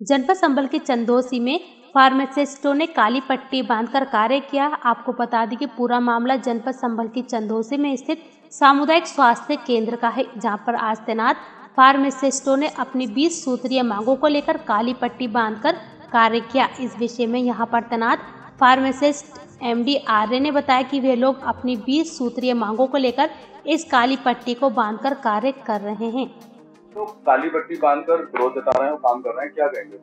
जनपद संभल के चंदोसी में फार्मासिस्टों ने काली पट्टी बांधकर कार्य किया। आपको बता दें कि पूरा मामला जनपद संभल की चंदोसी में स्थित सामुदायिक स्वास्थ्य केंद्र का है, जहां पर आज तैनात फार्मासिस्टों ने अपनी 20 सूत्रीय मांगों को लेकर काली पट्टी बांधकर कार्य किया। इस विषय में यहां पर तैनात फार्मासिस्ट एमडी आर्य ने बताया कि वे लोग अपनी 20 सूत्रीय मांगों को लेकर इस काली पट्टी को बांधकर कार्य कर रहे हैं। तो काली पट्टी बांधकर विरोध जता रहे हैं, काम कर रहे हैं, क्या कहेंगे?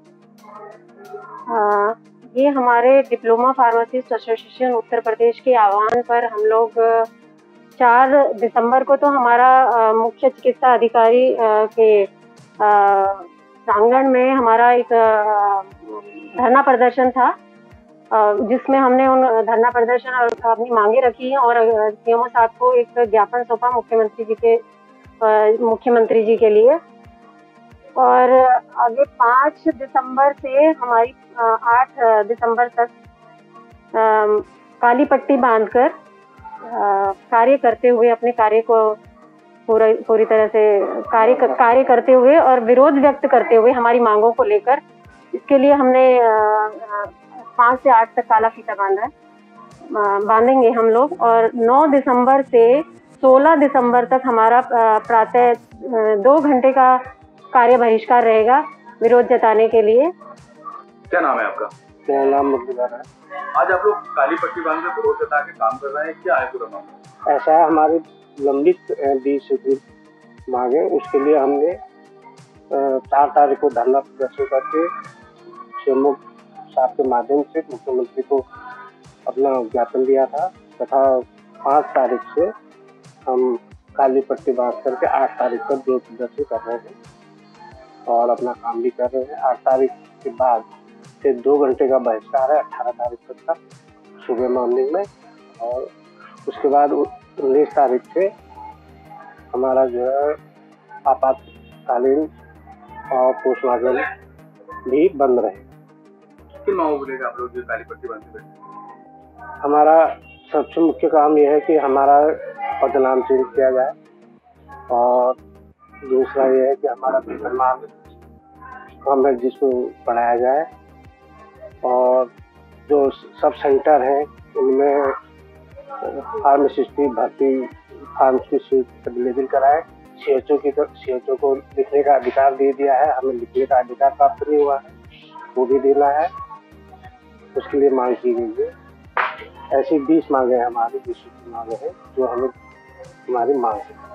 ये हमारे diploma pharmacist association Uttar Pradesh के आह्वान पर हम लोग 4 दिसंबर को तो हमारा मुख्य चिकित्सा अधिकारी के प्रांगण में हमारा एक धरना प्रदर्शन था, जिसमें हमने उन धरना प्रदर्शन और अपनी मांगे रखी हैं और सीएमओ साहब को एक ज्ञापन सौंपा मुख्यमंत्री जी के लिए। और आगे 5 दिसंबर से हमारी 8 दिसंबर तक काली पट्टी बांधकर कार्य करते हुए अपने कार्य को पूरी तरह से कार्य करते हुए और विरोध व्यक्त करते हुए हमारी मांगों को लेकर, इसके लिए हमने 5 से 8 तक काला फीता बांधा है, बांधेंगे हम लोग। और 9 दिसंबर से 16 दिसंबर तक हमारा प्रातः 2 घंटे का कार्य बहिष्कार रहेगा विरोध जताने के लिए। क्या नाम है आपका? मेरा नाम मुख्तार है। आज आप लोग काली पट्टी बांध कर विरोध जता के काम कर रहे हैं, क्या है पूरा मामला? ऐसा है, हमारी लंबी 20 सूत्री मांगे, उसके लिए हमने 4 तारीख को धरना प्रदर्शन करके सीएमओ साहब के माध्यम से मुख्यमंत्री को अपना ज्ञापन दिया था, तथा 5 तारीख से हम काली पट्टी बांध करके 8 तारीख तक विरोध प्रदर्शन कर रहे हैं और अपना काम भी कर रहे हैं। 8 तारीख के बाद से 2 घंटे का बहिष्कार है 18 तारीख तक का सुबह मॉर्निंग में, और उसके बाद 19 तारीख से हमारा जो है आपातकालीन और पोस्टमार्टम भी बंद रहे। किन मांगों को लेकर आप लोग जो काली पट्टी बांधते हैं? हमारा सबसे मुख्य काम यह है कि हमारा पदनाम चेंज किया जाए, और दूसरा यह है कि हमारा वेतनमान कम है जिसको बढ़ाया जाए, और जो सब सेंटर हैं उनमें फार्मासिस्ट की भर्ती फार्मासिस्ट अवेलेबल कराए। सीएचओ को लिखने का अधिकार दे दिया है, हमें लिखने का अधिकार प्राप्त नहीं हुआ है, वो भी देना है, उसके लिए मांग की गई है। ऐसी 20 मांगे हैं हमारी, 20 मांगे हैं जो हमें हमारी मांग है।